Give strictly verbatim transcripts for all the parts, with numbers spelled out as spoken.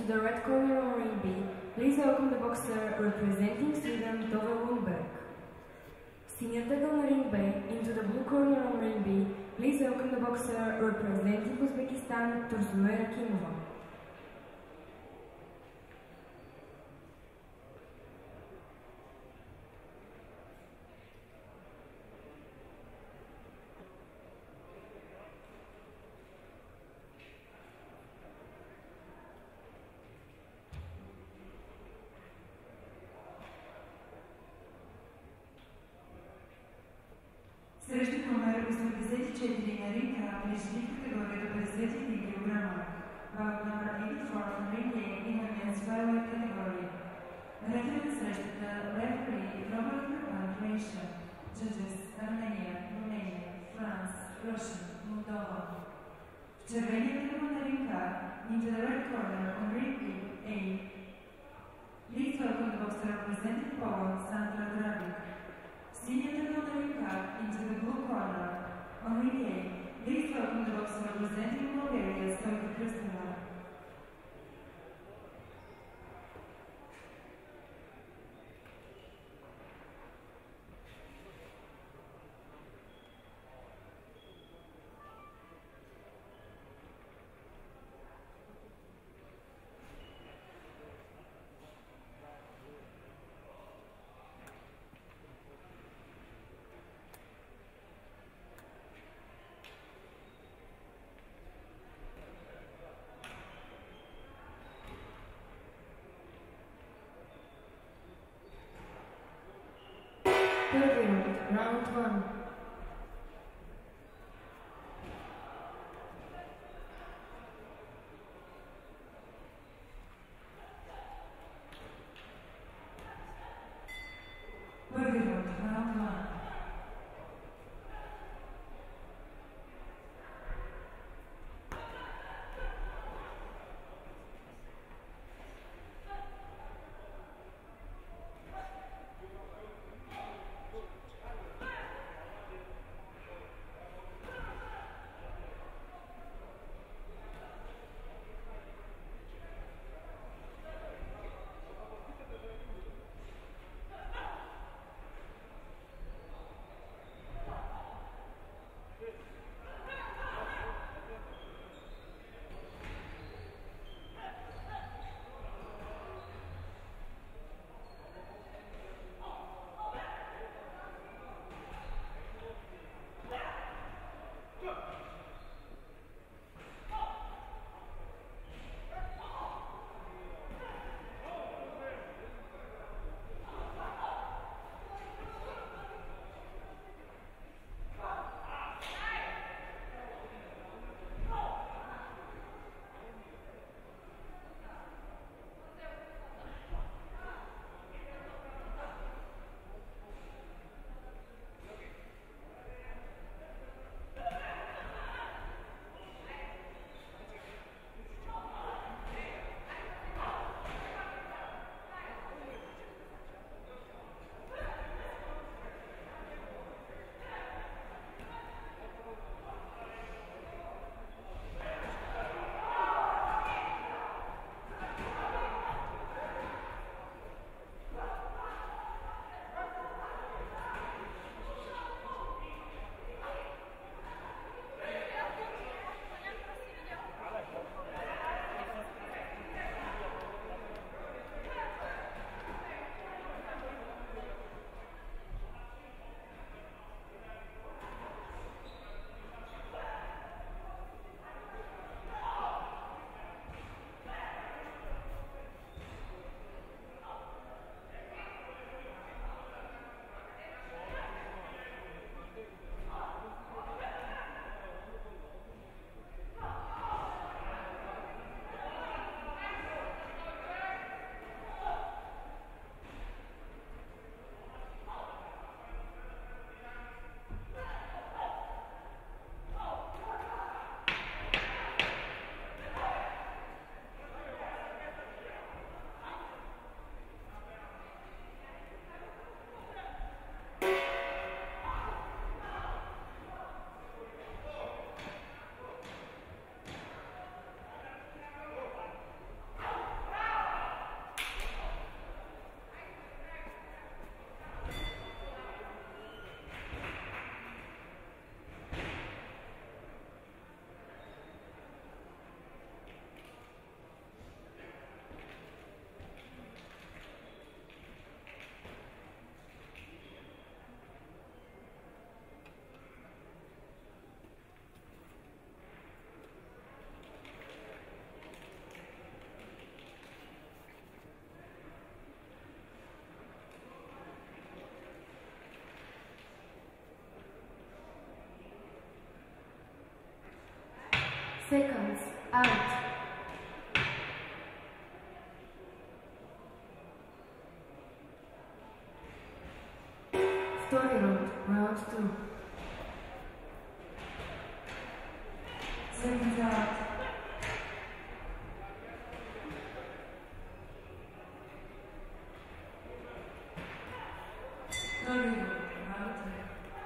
the red corner on ring B, please welcome the boxer representing Sweden, Tove Lundberg. Senior title on ring B, into the blue corner on ring B, please welcome the boxer representing Uzbekistan, Tursunoy Rakimova. Следващият номер осемдесет и четири на ринга в лични категорията петдесет и три килограма. Bout number eighty-four on ring A in women's flyweight category. Рефери на срещата рефери Robert Urban, Croatia. Judges Armenia, Romania, France, Russia, Moldova. В червения тъгъл на ring A, into the red corner on ring A. Please welcome the boxer representing Poland, Sandra Drabik. Senior title on ring A, into the blue corner. On ring A, please welcome the boxer representing Bulgaria, Stoika Kristeva. Third round, round one. Първи раунд, раунд one. Seconds. Out. Story round. Round two. Seconds out. Story round. Round three.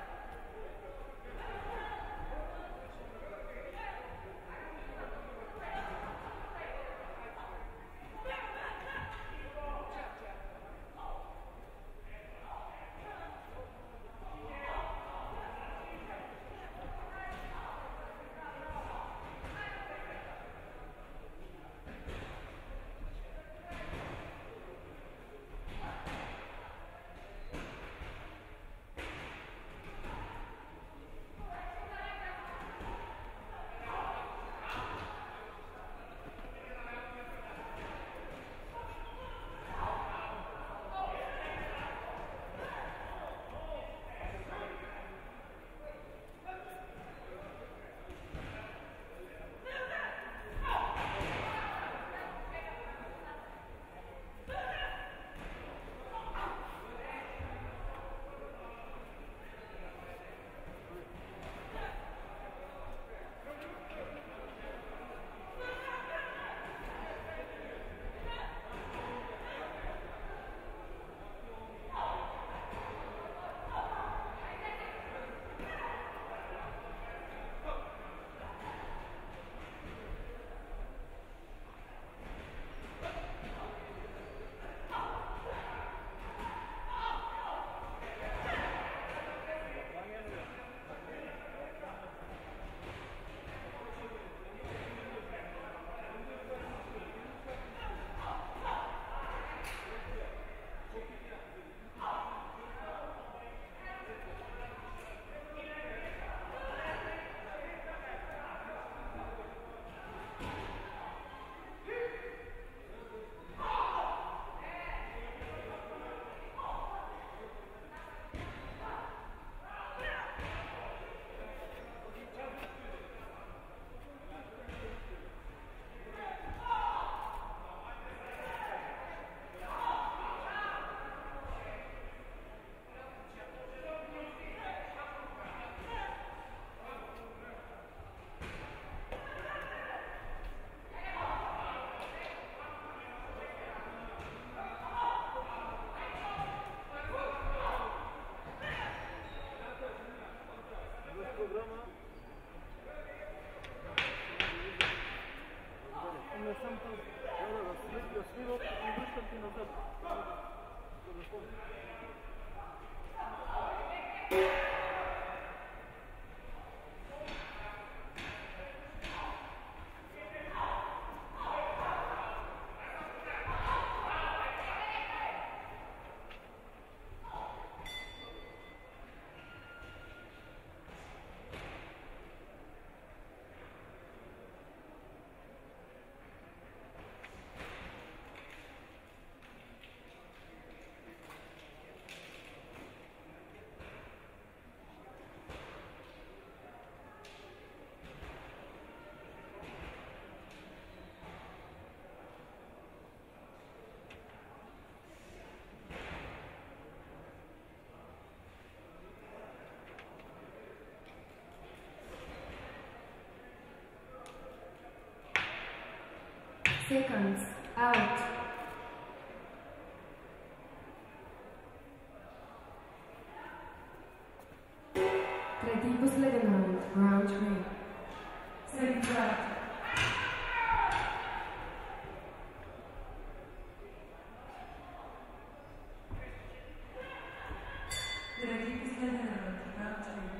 Seconds. Out. Третий и последен раунд. Round three. Seconds out. Третий и последен раунд. Round three.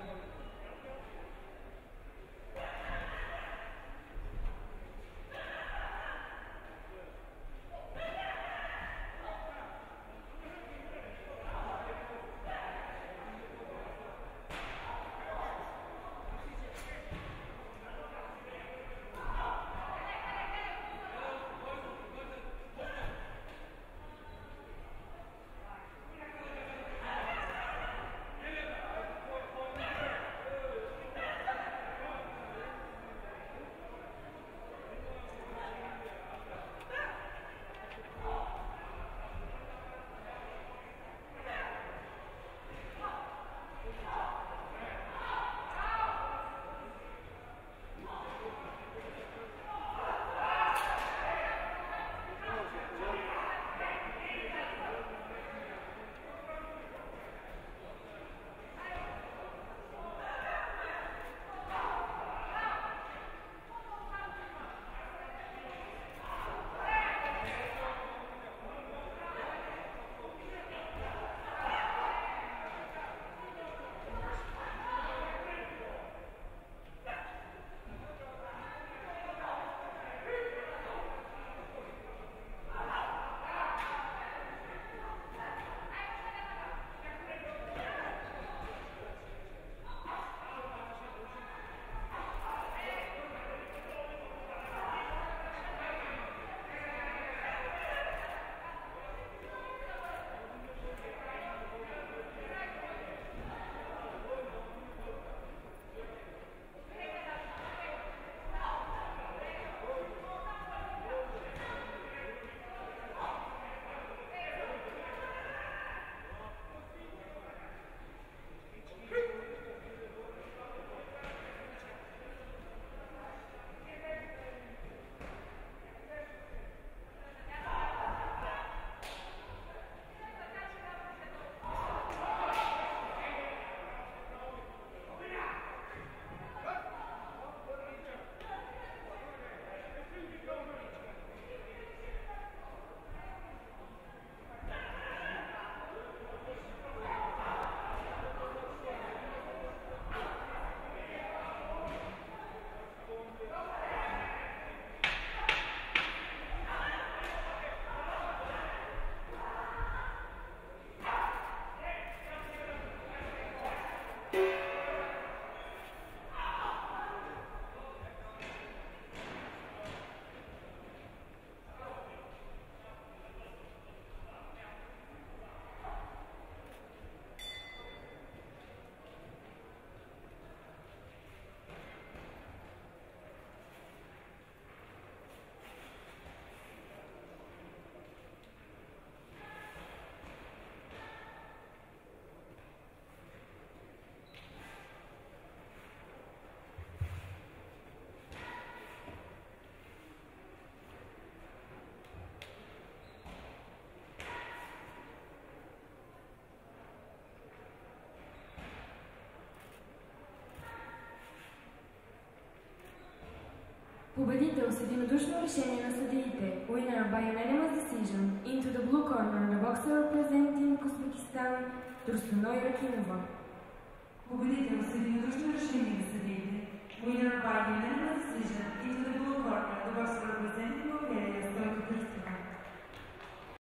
Победител с единодушно решение на съдиите, winner by unanimous decision, into the blue corner, the boxer representing Uzbekistan, Турсуной Ракимова. Победител с единодушно решение на съдиите, winner by unanimous decision, into the blue corner, the boxer representing Bulgaria,